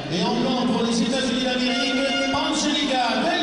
Et en blanc pour les États-Unis d'Amérique, Angelica.